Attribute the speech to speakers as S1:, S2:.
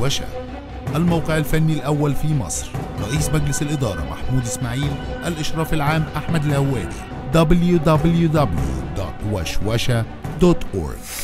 S1: وشوشة. الموقع الفني الأول في مصر، رئيس مجلس الإدارة محمود إسماعيل، الإشراف العام أحمد الهوادي. www.washwasha.org